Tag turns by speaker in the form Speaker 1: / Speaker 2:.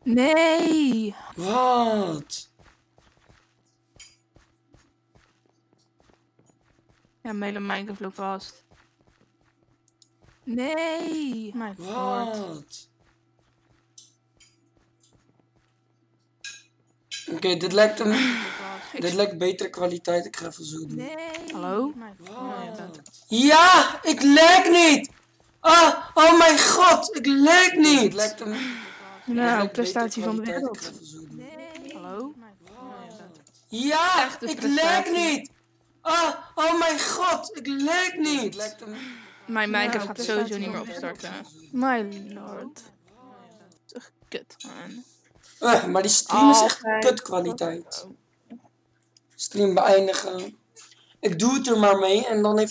Speaker 1: Nee!
Speaker 2: Wat?
Speaker 1: Ja, mijn Minecraft loopt vast. Nee! Mijn lord.
Speaker 2: Wat? Oké, dit lijkt een... Dit lijkt betere kwaliteit. Ik ga even zo doen.
Speaker 1: Nee! Hallo?
Speaker 2: Wat? Ja! Ik lijk niet! Ah! Oh mijn god! Ik lijk niet! Dit lijkt een...
Speaker 1: Nou, prestatie van de wereld. Hallo?
Speaker 2: Ja!
Speaker 1: Echte
Speaker 2: Ik
Speaker 1: prestatie.
Speaker 2: lijk niet! Ah! Oh mijn god! Ik lijk niet! Dit lijkt een...
Speaker 1: Mijn Minecraft gaat sowieso niet meer opstarten. My lord. Toch kut, man.
Speaker 2: Maar die stream is echt
Speaker 1: Altijd.
Speaker 2: kutkwaliteit. Stream beëindigen. Ik doe het er maar mee en dan heeft